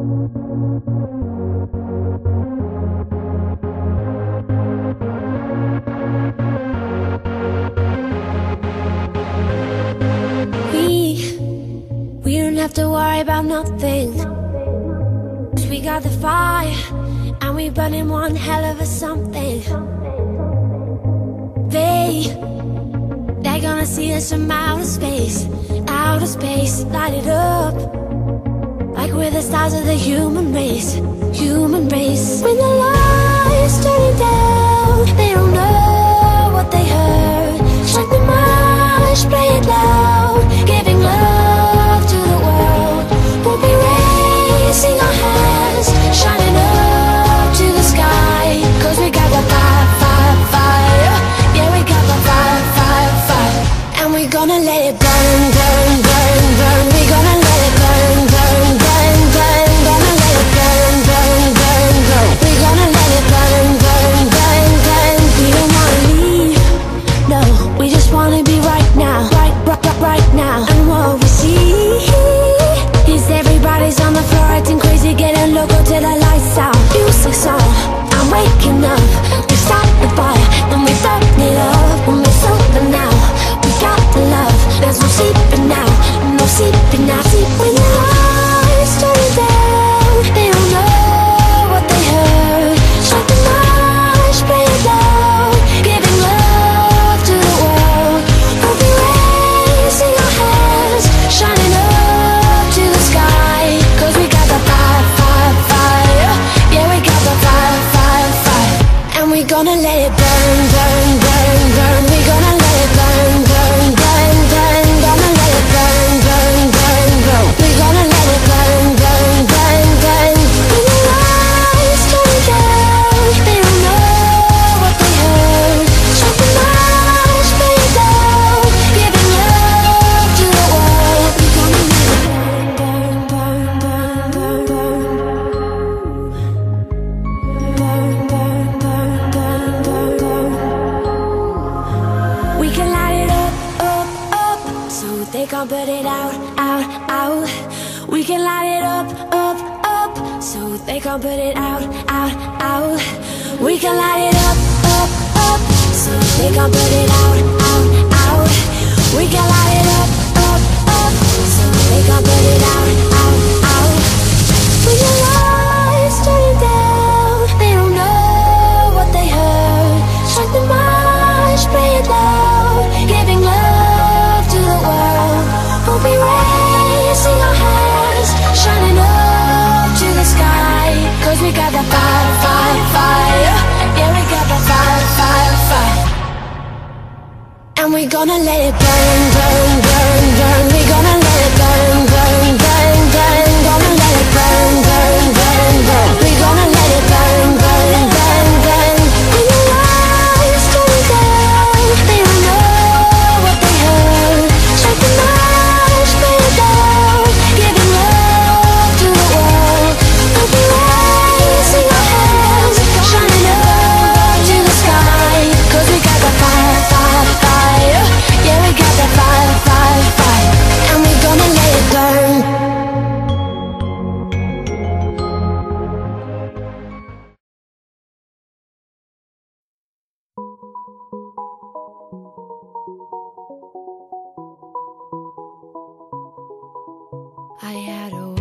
We don't have to worry about nothing, 'cause we got the fire, and we burning one hell of a something. They're gonna see us from outer space, light it up, like we're the stars of the human race, human race. When the lights turning down, they don't know what they heard. Strike the march, play it loud, giving love to the world. We'll be raising our hands, shining up to the sky, 'cause we got the fire, fire, fire. Yeah, we got the fire, fire, fire. And we're gonna let it burn, burn, burn, burn. We're gonna let it burn, burn, burn, burn. Gonna let it burn, burn, burn, burn. We're gonna let it burn, burn, burn, burn. We don't wanna leave, no, we just wanna be right now, right now. And what we see is everybody's on the floor acting crazy, getting loco till the lights out. Music's on, I'm waking up. We start the fire, then we burn it up. We'll make something now, we got the love. There's no sleeping now, no sleeping now. Sleep when the lights turn down, they don't know what they heard. Strike the march, play it loud, giving love to the world. We'll be raising our hands, shining up to the sky, 'cause we got the fire, fire, fire. Yeah, we got the fire, fire, fire. And we're gonna let it burn, burn, burn, burn. We're gonna let it burn, burn, burn, burn. Gonna let it burn, burn, burn, burn. We're gonna let it burn, burn, burn, burn. When the lights turn down, they don't know what they heard. Strike the march, play it loud, giving love to the world. We're gonna let it burn, burn, burn, burn, burn, burn, burn, burn, burn, burn, burn. We can light it up, up, up, so they can't put it out, out, out. We can light it up, up, up, so they can't put it out, out, out. We can light it up, up, up, so they can't put it out, out, out. We can light it up, up, up, so they can't put it out, out, out. When the lights turning down, they don't know what they heard. Strike the march, play it loud, giving love to the world. We'll be raising our hands, shining up to the sky, 'cause we got the fire, fire, fire. Yeah, we got the fire, fire, fire. And we're gonna let it burn, burn, burn, burn. We're gonna let it burn, burn, burn, burn. Gonna let it burn, burn, burn, burn. We're gonna let it burn, burn, burn, burn. When the lights turn down, they don't know what they heard. Strike the march, play it loud, giving love to the world. We'll be raising our hands, shining up to the sky, 'cause we got the fire, fire, fire. Yeah, we got the fire, fire, fire. And we're gonna let it burn. I had a